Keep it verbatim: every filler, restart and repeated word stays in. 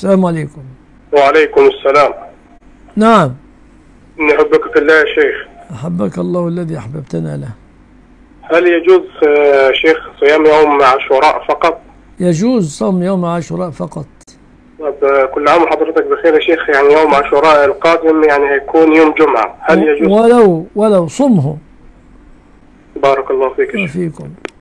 السلام عليكم. وعليكم السلام. نعم. إني أحبك في الله يا شيخ. أحبك الله الذي أحببتنا له. هل يجوز آه، شيخ صيام يوم عاشوراء فقط؟ يجوز صوم يوم عاشوراء فقط. طب آه، كل عام وحضرتك بخير يا شيخ. يعني يوم عاشوراء القادم يعني هيكون يوم جمعة، هل يجوز؟ ولو ولو صمه. بارك الله فيك يا شيخ. وفيكم.